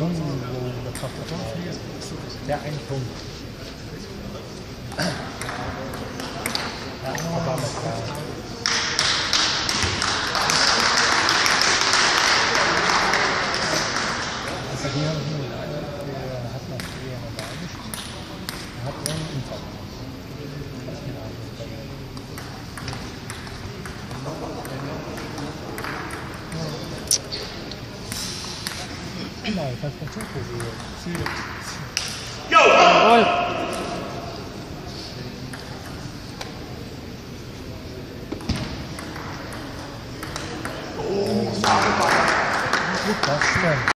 Summen betrachtet hat. Der ein Punkt. Ja, aber das war. Also die haben hat noch früher noch da gespielt. Er hat einen Unfall. Nein, kannst du nicht sehen. Jawohl! Oh, das ist schön.